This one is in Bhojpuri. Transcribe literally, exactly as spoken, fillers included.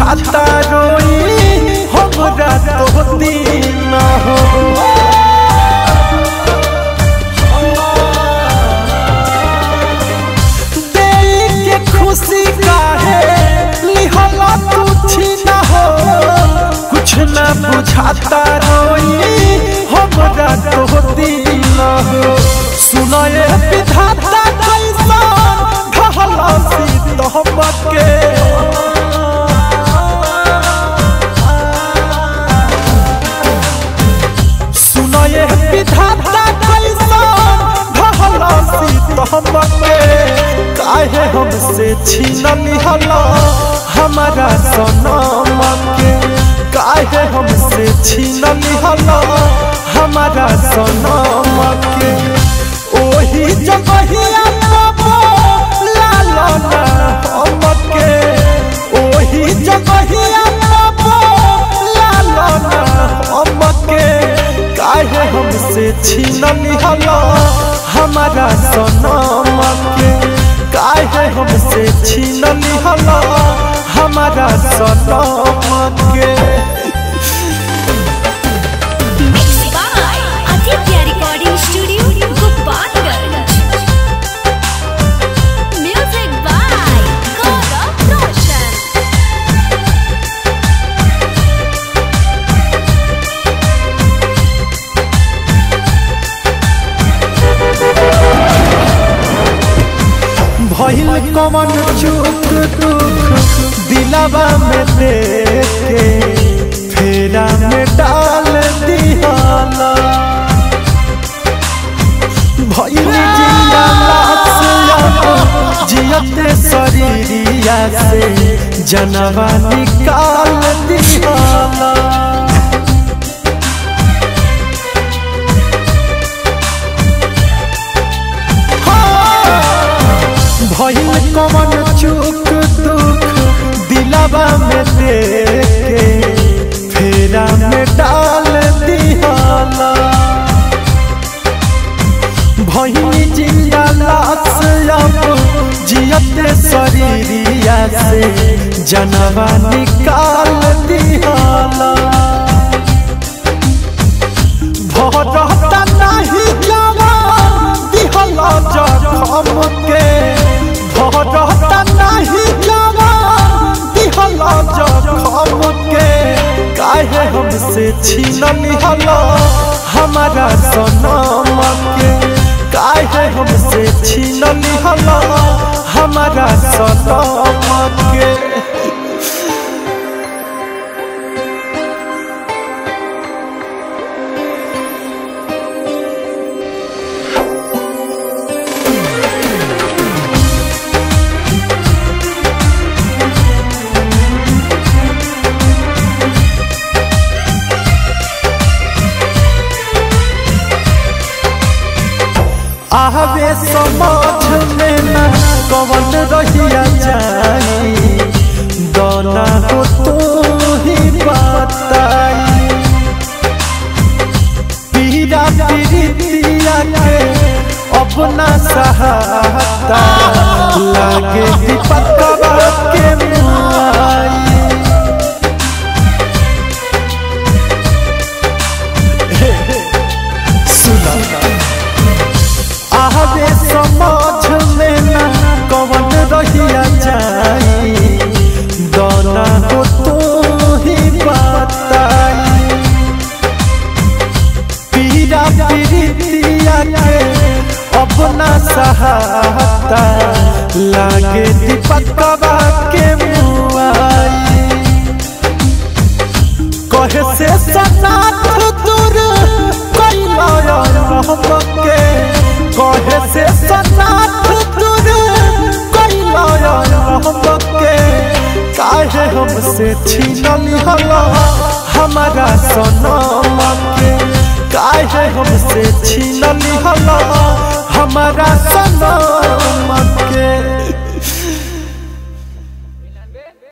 बुझाता रोई हमरा तो दिन हो दे के खुशी काहे लिहला तू छीना हो कुछ ना बुझाता रोई हमरा तो दिन हो सुनाए विधाता कैसा घहला सी तोहके सुनाए विधाता कैसा घहला सी तोहके काहे हमसे छीन लिहला हमारा सनम के काहे हमसे छीन लिहला हमारा सनम के ओही जगहिया लाला हमके ओही जगहिया लाला हमके काहे हमसे छीन लिहला हमारा सनम के काहे हमसे छीन लिहला हमारा सनम के भइल कमन चुक टुक दिलावा में देके फेरा में डाल दिहाला भइल जिंदा लाश जियते शरीरिया से जनवा निकाल दिहाला भइल कमन चुक दुख दिलावा में देके फेरा में डाल दिहाला भइल जिंदा लाश जियते शरीरिया से जनवा निकाल दिहाला भरता नहीं जवान दिहला जखम के भरता नहीं जवान दिहला जखम के काहे हमसे छीन लिहला हमारा सनम के काहे हमसे छीन लिहला हमारा सनम के आवे समझ में ना कवन रहिया जाई दोना हो तू ही बताई पीरा पीरितिया के अपना सहाता लागे दीपकवा के मुआई सुना आवे समझ में ना कवन रहिया जाई दोना हो तू ही बताई पीरा पीरितिया के अपना सहाता लागे दीपकवा के मुआई कहे से सनाथ दूर कैला हमके कहे से सनाथ दूर कैला हमके काहे हमसे छीन लिहला हमारा सनम के काहे हमसे छीन लिहला हमारा सनम के।